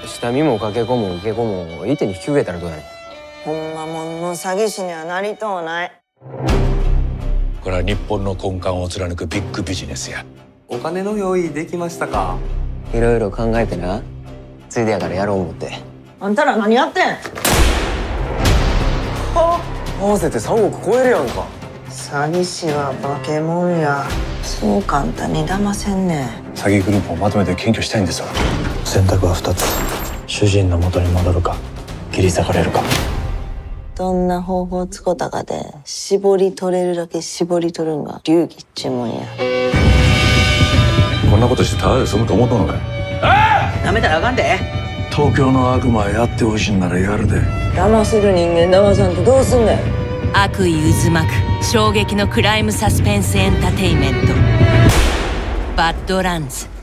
下見もかけ子も受け子も相手に引き受けたらどうやねん。 ほんまもんの詐欺師にはなりとうない。 これは日本の根幹を貫くビッグビジネスや。 お金の用意できましたか？ いろいろ考えてな、ついでやからやろう思って。 あんたら何やってん？ 合わせて3億超えるやんか。 詐欺師は化け物や。そう簡単に騙せんねん。 詐欺グループをまとめて検挙したいんですわ。 選択は2つ。主人の元に戻るか、切り裂かれるか。 どんな方法使ったかで絞り取れるだけ絞り取るんが流儀っちゅうもんや。 こんなことしてただで済むと思ったのかい。 なめたらあかんで。 東京の悪魔やってほしいんならやるで。 騙せる人間騙さんとどうすんねん。 悪意渦巻く衝撃のクライムサスペンスエンターテインメント、バッドランズ。